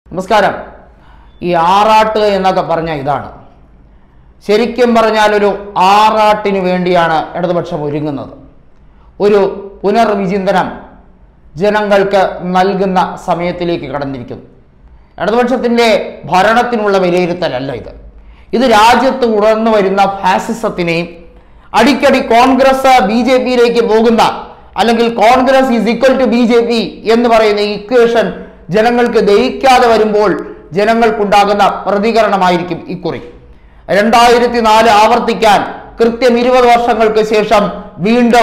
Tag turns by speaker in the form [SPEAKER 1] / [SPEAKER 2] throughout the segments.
[SPEAKER 1] നമസ്കാരം. ഈ ആറാട്ട് എന്നൊക്കെ പറഞ്ഞ ഇതാണ്. ശരിക്കും പറഞ്ഞാൽ ഒരു ആറാട്ടിന് വേണ്ടിയാണ് ഇടതുപക്ഷം ഒരുങ്ങുന്നത്. ഒരു പുനർവിചിന്തനം ജനങ്ങൾക്ക് നൽകുന്ന സമയത്തിലേക്ക് കടന്നിരിക്കുന്നു. ഇടതുപക്ഷത്തിൻ്റെ ഭരണത്തിനുള്ള വിലയിരുത്തലല്ല ഇത് രാജ്യത്ത് ഉണർന്നു വരുന്ന ഫാസിസത്തിനെയും അടിക്കടി കോൺഗ്രസ് BJP-യിലേക്ക് പോകുന്ന, അല്ലെങ്കിൽ Congress is equal to BJP എന്ന് പറയുന്ന ഇക്വേഷൻ ജനങ്ങൾക്ക് ദഹിക്കാതെ വരുമ്പോൾ ജനങ്ങൾക്കുണ്ടാകുന്ന പ്രതികരണമായിരിക്കും ഇക്കുറി. 2004 ആവർത്തിക്കാൻ കൃത്യം 20 വർഷങ്ങൾക്ക് ശേഷം വീണ്ടും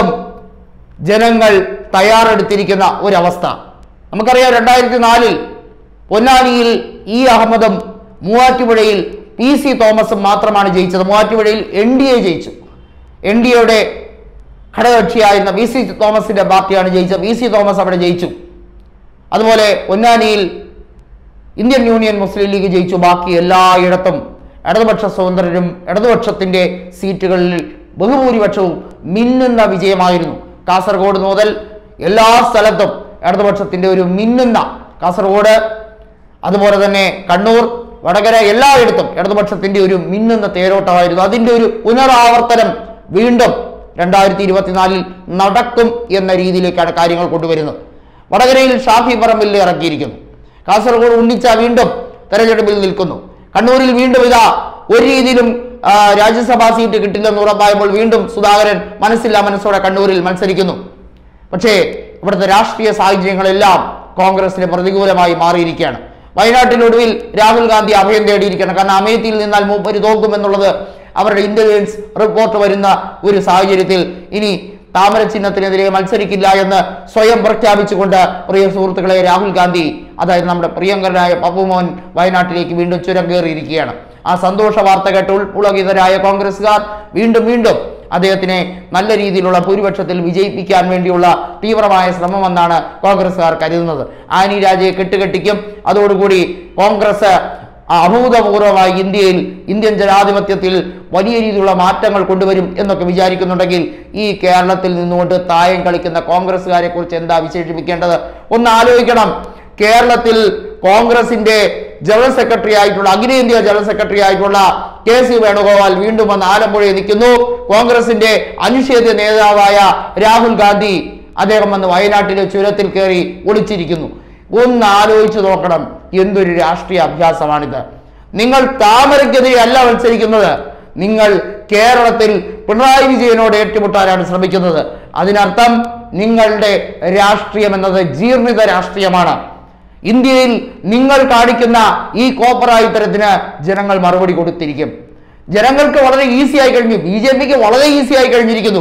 [SPEAKER 1] ജനങ്ങൾ തയ്യാറെടുത്തിരിക്കുന്ന ഒരവസ്ഥ നമുക്കറിയാം. 2004 പൊന്നാനിയിൽ E. അഹമ്മദും മൂവാറ്റുപുഴയിൽ PC തോമസും മാത്രമാണ് ജയിച്ചത്. മൂവാറ്റുപുഴയിൽ NDA ജയിച്ചു. NDAയുടെ ഘടകകക്ഷിയായിരുന്ന VC തോമസിന്റെ പാർട്ടിയാണ് ജയിച്ചത്. VC തോമസ് അവിടെ ജയിച്ചു. അതുപോലെ പൊന്നാനിയിൽ ഇന്ത്യൻ യൂണിയൻ മുസ്ലിം ലീഗ് ജയിച്ചു. ബാക്കി എല്ലായിടത്തും ഇടതുപക്ഷ സ്വതന്ത്രരും ഇടതുപക്ഷത്തിന്റെ സീറ്റുകളിൽ ബഹുഭൂരിപക്ഷവും മിന്നുന്ന വിജയമായിരുന്നു. കാസർഗോഡ് മുതൽ എല്ലാ സ്ഥലത്തും ഇടതുപക്ഷത്തിന്റെ ഒരു മിന്നുന്ന, കാസർഗോഡ് അതുപോലെ തന്നെ കണ്ണൂർ, വടകര എല്ലായിടത്തും ഇടതുപക്ഷത്തിന്റെ ഒരു മിന്നുന്ന തേരോട്ടമായിരുന്നു. അതിന്റെ ഒരു പുനരാവർത്തനം വീണ്ടും 2024 നടക്കും എന്ന രീതിയിലേക്കാണ് കാര്യങ്ങൾ കൊണ്ടുവരുന്നത്. വടകരയിൽ ഷാഫി പറമ്പിലിനെ ഇറക്കിയിരിക്കുന്നു. കാസർഗോഡ് ഉണ്ണിച്ച വീണ്ടും തെരഞ്ഞെടുപ്പിൽ നിൽക്കുന്നു. കണ്ണൂരിൽ വീണ്ടും ഇതാ ഒരു രീതിയിലും രാജ്യസഭാ സീറ്റ് കിട്ടില്ലെന്ന് ഉറപ്പായപ്പോൾ വീണ്ടും സുധാകരൻ മനസ്സില്ലാ മനസ്സോടെ കണ്ണൂരിൽ മത്സരിക്കുന്നു. പക്ഷേ ഇവിടുത്തെ രാഷ്ട്രീയ സാഹചര്യങ്ങളെല്ലാം കോൺഗ്രസിന് പ്രതികൂലമായി മാറിയിരിക്കുകയാണ്. വയനാട്ടിലൊടുവിൽ രാഹുൽ ഗാന്ധി അഭയം തേടിയിരിക്കുകയാണ്. കാരണം അമേത്തിയിൽ നിന്നാൽ മൂപ്പര് തോക്കുമെന്നുള്ളത് അവരുടെ ഇന്റലിജൻസ് റിപ്പോർട്ട് വരുന്ന ഒരു സാഹചര്യത്തിൽ ഇനി താമര ചിഹ്നത്തിനെതിരെ മത്സരിക്കില്ല എന്ന് സ്വയം പ്രഖ്യാപിച്ചുകൊണ്ട് പ്രിയ സുഹൃത്തുക്കളെ രാഹുൽ ഗാന്ധി, അതായത് നമ്മുടെ പ്രിയങ്കരനായ പപ്പുമോൻ വയനാട്ടിലേക്ക് വീണ്ടും ചുരം കയറിയിരിക്കുകയാണ്. ആ സന്തോഷ വാർത്ത കേട്ട് പുളകിതരായ കോൺഗ്രസ്സുകാർ വീണ്ടും അദ്ദേഹത്തിനെ നല്ല രീതിയിലുള്ള ഭൂരിപക്ഷത്തിൽ വിജയിപ്പിക്കാൻ വേണ്ടിയുള്ള തീവ്രമായ ശ്രമമെന്നാണ് കോൺഗ്രസ്സുകാർ കരുതുന്നത്. ആനി രാജയെ കെട്ടുകെട്ടിക്കും. അതോടുകൂടി കോൺഗ്രസ് അഭൂതപൂർവമായി ഇന്ത്യൻ ജനാധിപത്യത്തിൽ വലിയ രീതിയിലുള്ള മാറ്റങ്ങൾ കൊണ്ടുവരും എന്നൊക്കെ വിചാരിക്കുന്നുണ്ടെങ്കിൽ ഈ കേരളത്തിൽ നിന്നുകൊണ്ട് തായം കളിക്കുന്ന കോൺഗ്രസ്സുകാരെ കുറിച്ച് എന്താ വിശേഷിപ്പിക്കേണ്ടത്? ഒന്ന് ആലോചിക്കണം. കേരളത്തിൽ കോൺഗ്രസിന്റെ ജനറൽ സെക്രട്ടറി ആയിട്ടുള്ള, അഖിലേന്ത്യാ ജനറൽ സെക്രട്ടറി ആയിട്ടുള്ള KC വേണുഗോപാൽ വീണ്ടും വന്ന് ആലപ്പുഴയിൽ നിൽക്കുന്നു. കോൺഗ്രസിന്റെ അനിഷേധ്യ നേതാവായ രാഹുൽ ഗാന്ധി അദ്ദേഹം വന്ന് വയനാട്ടിലെ ചുരത്തിൽ കയറി ഒളിച്ചിരിക്കുന്നു. ഒന്ന് ആലോചിച്ചു നോക്കണം, എന്തൊരു രാഷ്ട്രീയ അഭ്യാസമാണിത്. നിങ്ങൾ താമരയ്ക്കെതിരെ അല്ല മത്സരിക്കുന്നത്, നിങ്ങൾ കേരളത്തിൽ പിണറായി വിജയനോട് ഏറ്റുമുട്ടാനാണ് ശ്രമിക്കുന്നത്. അതിനർത്ഥം നിങ്ങളുടെ രാഷ്ട്രീയം എന്നത് ജീർണിത രാഷ്ട്രീയമാണ്. ഇന്ത്യയിൽ നിങ്ങൾ കാണിക്കുന്ന ഈ കോപ്പറായിത്തരത്തിന് ജനങ്ങൾ മറുപടി കൊടുത്തിരിക്കും. ജനങ്ങൾക്ക് വളരെ ഈസി ആയി കഴിഞ്ഞു. BJP-ക്ക് വളരെ ഈസി ആയി കഴിഞ്ഞിരിക്കുന്നു.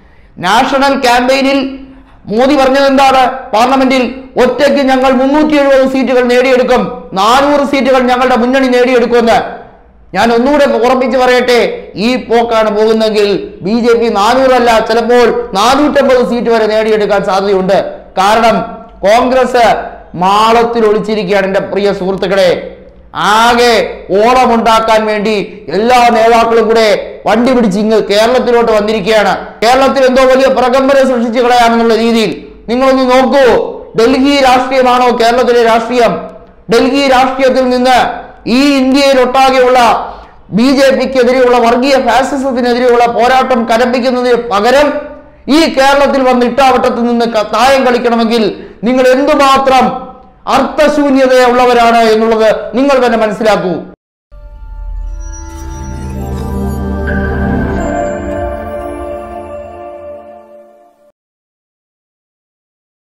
[SPEAKER 1] നാഷണൽ ക്യാമ്പയിനിൽ മോദി പറഞ്ഞത് എന്താണ്? പാർലമെന്റിൽ ഒറ്റയ്ക്ക് ഞങ്ങൾ 370 സീറ്റുകൾ നേടിയെടുക്കും, 400 സീറ്റുകൾ ഞങ്ങളുടെ മുന്നണി നേടിയെടുക്കുമെന്ന്. ഞാൻ ഒന്നുകൂടെ ഉറപ്പിച്ച് പറയട്ടെ, ഈ പോക്കാണ് പോകുന്നതെങ്കിൽ BJP 400 അല്ല, ചിലപ്പോൾ 450 സീറ്റ് വരെ നേടിയെടുക്കാൻ സാധ്യതയുണ്ട്. കാരണം കോൺഗ്രസ് മാളത്തിൽ ഒളിച്ചിരിക്കുകയാണ്. എൻ്റെ പ്രിയ സുഹൃത്തുക്കളെ, ആകെ ഓളമുണ്ടാക്കാൻ വേണ്ടി എല്ലാ നേതാക്കളും കൂടെ വണ്ടി പിടിച്ച് ഇങ്ങ് കേരളത്തിലോട്ട് വന്നിരിക്കുകയാണ്. കേരളത്തിൽ എന്തോ വലിയ പ്രകമ്പനം സൃഷ്ടിച്ചു കളയാണെന്നുള്ള രീതിയിൽ നിങ്ങളൊന്ന് നോക്കൂ. ഡൽഹി രാഷ്ട്രീയമാണോ കേരളത്തിലെ രാഷ്ട്രീയം? ഡൽഹി രാഷ്ട്രീയത്തിൽ നിന്ന് ഈ ഇന്ത്യയിലൊട്ടാകെയുള്ള BJP-ക്കെതിരെയുള്ള വർഗീയ ഫാസിസത്തിനെതിരെയുള്ള പോരാട്ടം കരപ്പിക്കുന്നതിന് പകരം ഈ കേരളത്തിൽ വന്ന് ഇട്ടാവട്ടത്തിൽ നിന്ന് തായം കളിക്കണമെങ്കിൽ നിങ്ങൾ എന്തുമാത്രം അർത്ഥശൂന്യതയുള്ളവരാണ് എന്നുള്ളത് നിങ്ങൾ തന്നെ മനസ്സിലാക്കൂ.